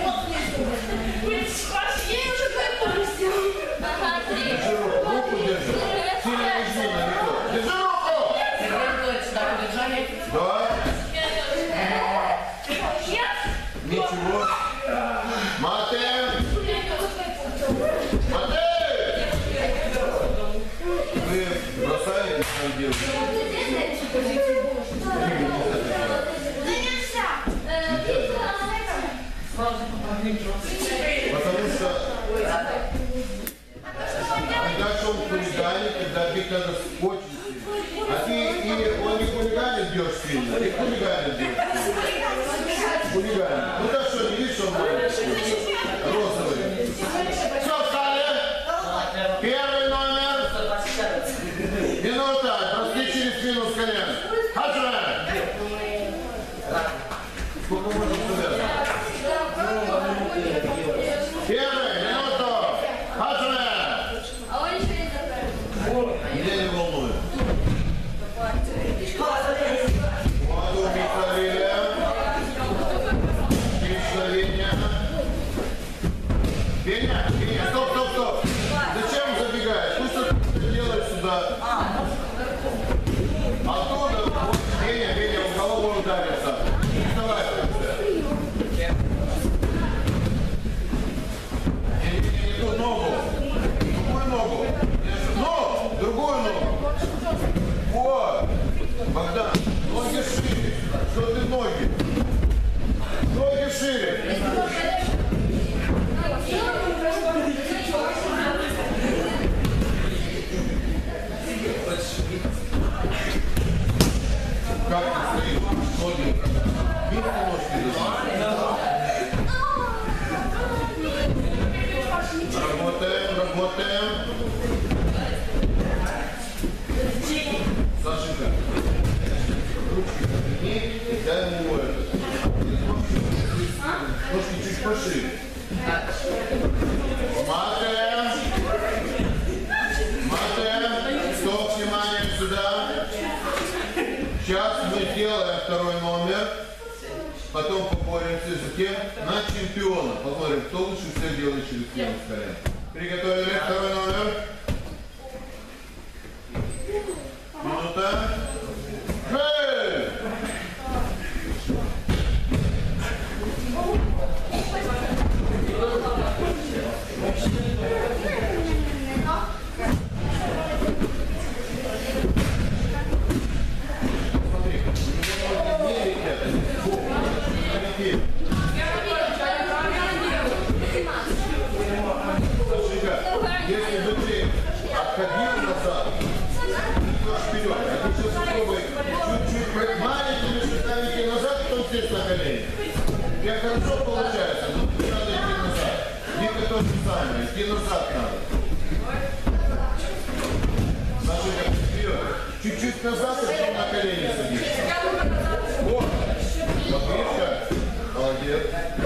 Держи руку, руку держи. Сильно нажми на лицо. Держи руку! Да. Ничего. Мате! Мате! Вы бросаете, что делаете? Потому что когда что он хулиганит, когда ты когда очень сильно. А ты и он не хулиганит бьешь сильно, и хулиганит бьешь сильно. Хулиганит. Ну так что, не видишь, что он розовый. Все, встали. Первый номер. Минута. Броски через спину с колен. Хаджа. Сколько можно сюда? Первый. Минуту. Хаджа. А он еще не закрыл. Меня не волнует. Молодую Михаила. Веня. Веня, Веня, стоп, стоп, стоп. Зачем забегаешь? Пусть ты делаешь сюда. Оттуда, вот, Веня, Веня, он головой ударится. Вставай в конце. Не, не, не ту ногу. Вот. Богдан, ноги шире. Что ты ноги? Ноги шире. Как ты стоишь? Ноги. Видите ножки? Работаем, работаем. Сашенька, ручки подними и дай ему это. Ножки чуть пошире. Матаем. Матаем. Стоп, внимание сюда. Сейчас мы делаем второй номер. Потом поборемся за кем? На чемпиона. Посмотрим, кто лучше всех делает через стену с колен. Приготовили второй номер. Минута. Эй! Смотри, не летят. Полетели. Сашенька, если бы ты отходил назад, вперед. А ты сейчас попробуй чуть-чуть маленькими шагами идти назад, потом сесть на колени. У тебя хорошо получается, но тебе надо идти назад. Вика то же самое, идти назад надо. Сашенька, вперед. Чуть-чуть назад, и потом на колени садишься. Вот. Вот видишь как? Молодец.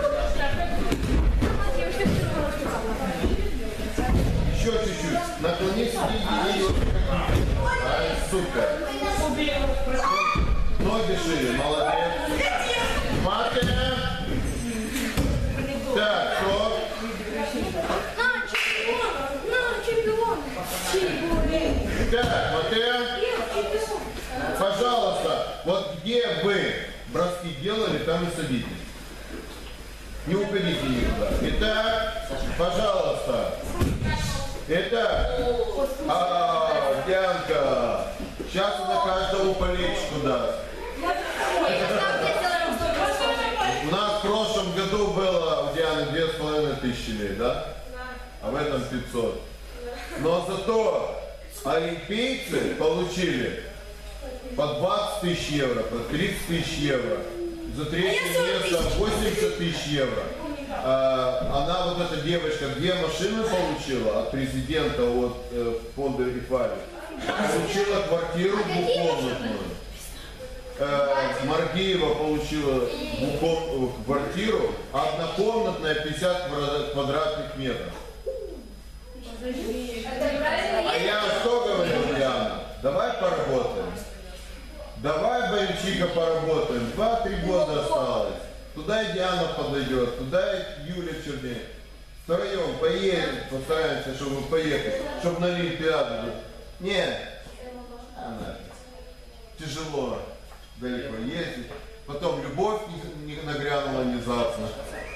Еще чуть-чуть. Наклонись и ее. Ай, супер. Ноги шире, молодец. Матя. Так, стоп. На, чемпион! На, чемпион! Так, Матя. Пожалуйста, вот где вы броски делали, там и садитесь. Не уходите никуда. Итак, пожалуйста. Итак, а, Дианка, сейчас она каждому по личку даст. У нас в прошлом году было у Дианы две с половиной тысячи лет, да? А в этом пятьсот. Но зато олимпийцы получили по двадцать тысяч евро, по тридцать тысяч евро. За третье место восемьдесят тысяч евро. А, она, вот эта девочка, две машины получила от президента от э, фонда ИФАРИ. Получила квартиру двухкомнатную. Э, Маргиева получила двухкомнатную квартиру, а однокомнатная пятьдесят квадратных метров. А я что говорил, Диана? Давай поработаем. Давай, Бальчика, поработаем. Два-три года осталось. Туда и Диана подойдет, туда и Юля Черней. Втроем поедем, постараемся, чтобы поехать, чтобы на Олимпиаду. Нет, тяжело далеко ездить. Потом любовь не нагрянула внезапно.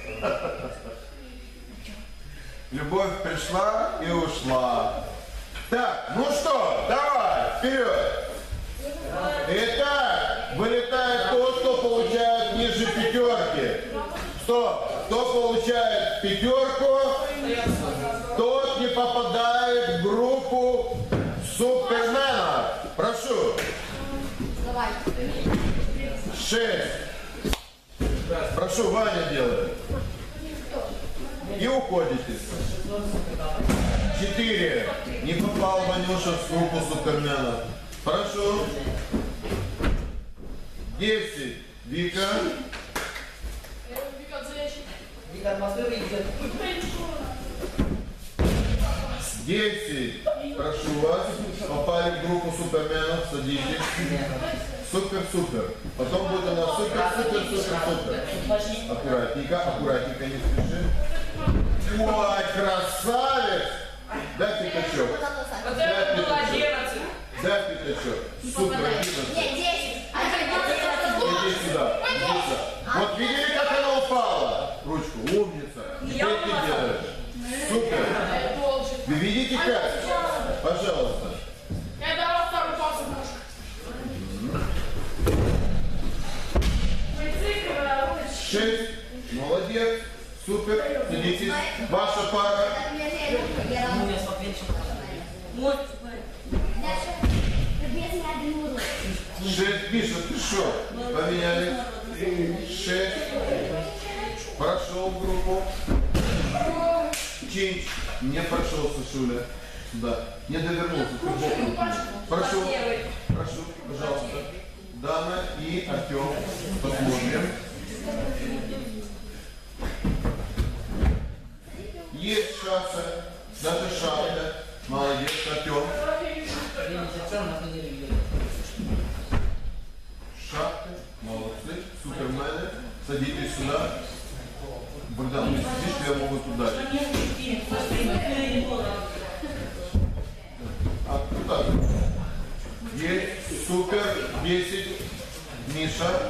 Любовь пришла и ушла. Так, ну что, давай, вперед. Итак, вылетает тот, кто получает ниже пятерки. Что? Кто получает пятерку, тот не попадает в группу Супермена. Прошу. Давай. Шесть. Прошу, Ваня делает. И уходите. Четыре. Не попал Ванюша в группу Супермена. Прошу. Десять. Вика. Десять. Прошу вас. Попали в группу Суперменов. Садитесь. Супер-супер. Потом будет она супер-супер-супер-супер. Аккуратненько, аккуратненько, не спеши. Ой, красавец! Дай пятачок. Вот это было одиннадцать. Дай пятачок. Супер, одиннадцать. Иди сюда. Иди сюда. Вот видели, как она упала? Ручку. Умница. Теперь ты делаешь. Супер. Вы видите как? Пожалуйста. Я дала вторую супер. Садитесь. Ваша пара. Шесть, Миша, ты что? Поменяли. Шесть. Прошел в группу. Чинч. Не прошел, Сашуля. Да. Не довернулся. Прошу. Прошу, пожалуйста. Дана и Артем. Посмотрим. Есть шансы. Даже шансы. Молодец, Артем. Шахты, молодцы, супермены. Садитесь сюда. Богдан, не сидишь, что я могу туда. А куда? Есть, супер, десять. Миша.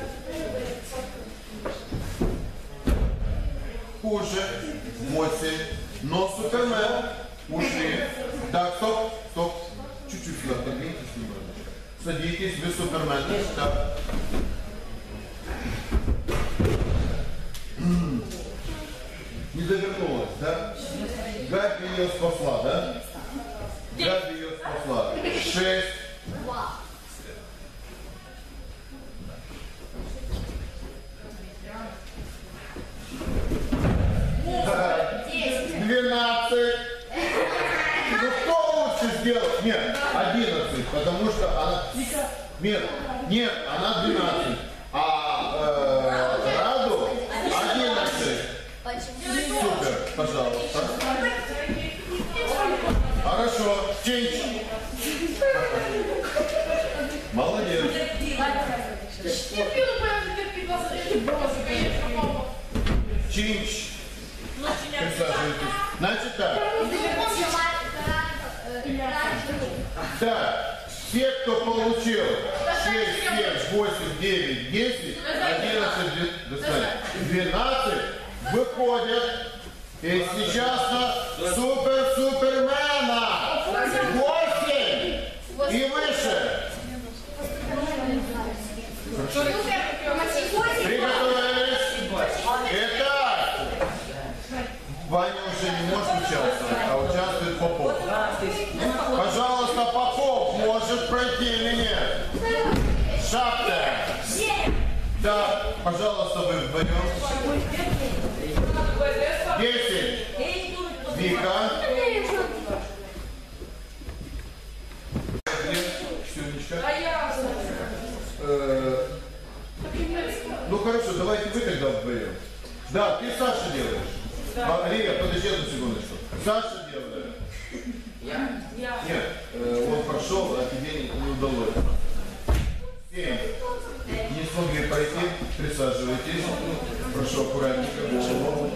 Хуже. восемь. Но супермен. Ушли. Так, стоп, стоп. Чуть-чуть сюда подвиньтесь немного. Садитесь, вы супермен. Так. Не довернулась, да? Габи ее спасла, да? Габи ее спасла. Шесть. Двенадцать. Ну кто лучше сделать? Нет, одиннадцать, потому что она... Нет, нет, она двенадцать. А э, Раду одиннадцать. Супер, пожалуйста. Хорошо, чинч. Молодец. Чинч. Присаживайтесь. Значит так. Так, все, кто получил шесть, семь, восемь, девять, десять, одиннадцать, двенадцать, выходят из несчастного супер-супермена. восемь и выше. Приготовились. Итак, Ваня уже не может участвовать, а участвует Попов. Пожалуйста, Попов может пройти или нет? Шапка. Да, пожалуйста, вы вдвоем. Десять. Вика. Э, Ну хорошо, давайте вы тогда вдвоем. Да, ты Саша делаешь. А, Лия, подожди одну секундочку. Саша делает. Я? Я. Нет, э, он прошел, а тебе не, не удалось. Семь. Не смогли пройти, присаживайтесь. Прошу аккуратненько голову.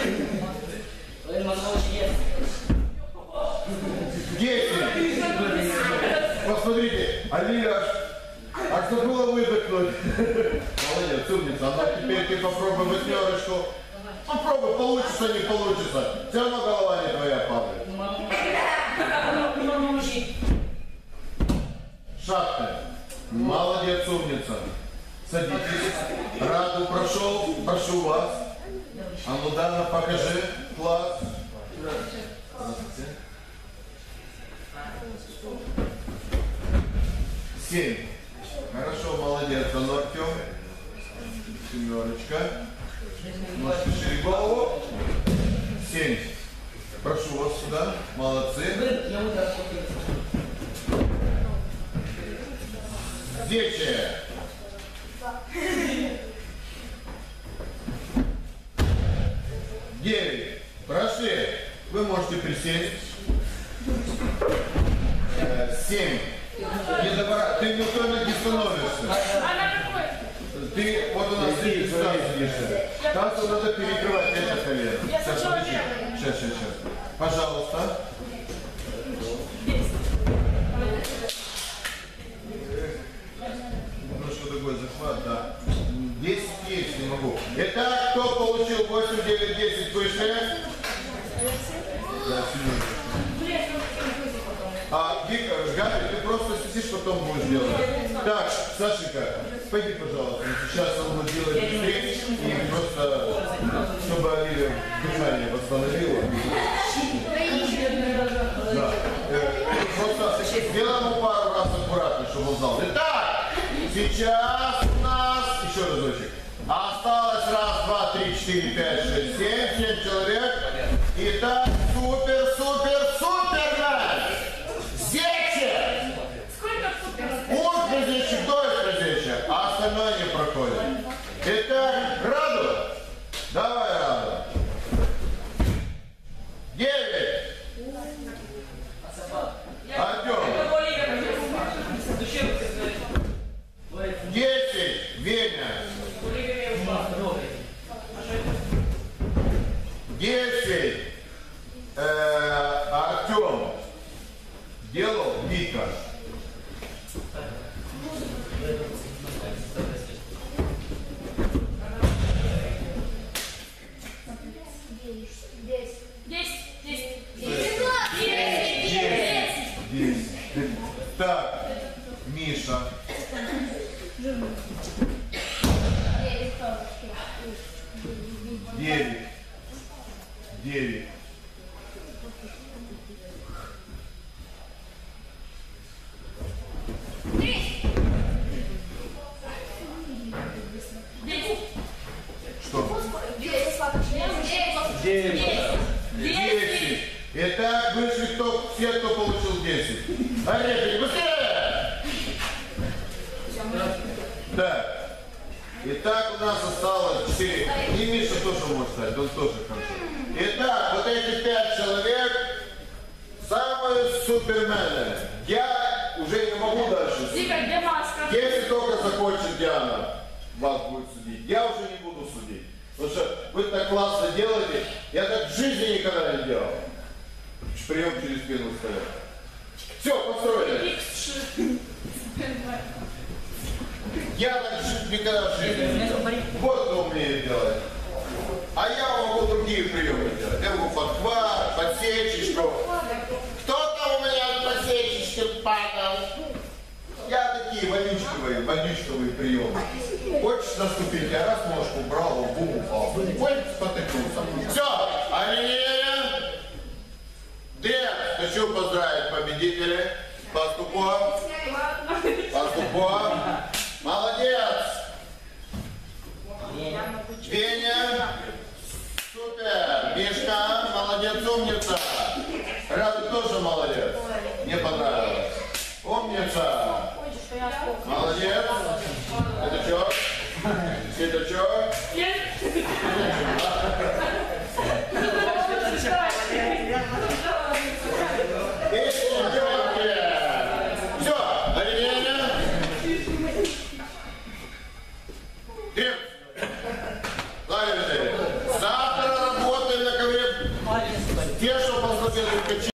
Десять. Посмотрите, Алия, а что было выдохнуть? Молодец, умница. А ну теперь ты попробуй восьмерочку. Попробуй, получится, не получится. Все равно голова не твоя падает. Шахта. Молодец, умница. Садитесь. Раду прошел. Прошу вас. А ну, Дана, покажи. Класс. Здравствуйте. Семь. Хорошо, молодец. А ну, Артем. Семерочка. Ножки шире голову. Семь. Прошу вас сюда. Молодцы. Десять. Девять. Прошли. Вы можете присесть. Семь. Не забора... Ты никто не становишься. Ты, вот у нас здесь сидишь. Танцу надо перекрывать это колено. Сейчас, подожди. Сейчас, сейчас, сейчас. Пожалуйста. Ну что такое захват, да. десять есть, не могу. Итак, кто получил восемь, девять, десять выше? Да, а, Вика, Габи, ты просто сидишь, потом будешь делать. Так, Сашенька. Пойди, пожалуйста. Сейчас он будет делать быстрее и просто, чтобы Оливия дыхание восстановила. Да. Просто сделаем ему пару раз аккуратно, чтобы он знал. Итак, сейчас у нас, еще разочек, осталось раз, два, три, четыре, пять, шесть, семь, семь человек. Итак, супер, супер, супермен! Зечек! Сколько супер? Пусть различек, то есть различек, а остальное не проходит. Итак, Раду? Давай, Раду. Девять. Артем. Десять. Веня. Десять. Э, Артем. Делал Вика. Так, Миша. Девять. Девять. Что? Девять. Десять. Итак, вышли кто, все, кто получил десять. Орехи, быстрее! Так. Итак, у нас осталось четыре. И Миша тоже может стать, он тоже хорошо. Итак, вот эти пять человек самые супермены. Я уже не могу дальше. Дика, где маска? Если только закончит Диана, вас будет судить. Я уже не буду судить. Потому что вы так классно делаете. Я так в жизни никогда не делал. Прием через спину стоят. Все, построили. Я так никогда в жизни не делал. Вот кто умеет делать. А я могу другие приемы делать. Я могу подхват, подсечечку. Кто там у меня от подсечечки падал? Я такие вонючковые, вонючковые приемы. Хочешь наступить, я раз ножку убрал, в бум упал. Ой, спотыкнулся. Все, Алия. Дэн, хочу поздравить победителей. Паступов. Паступов. Молодец. Веня. Супер. Мишка. Молодец, умница. Рада тоже молодец. Мне понравилось. Умница. Молодец. Это что? Это что?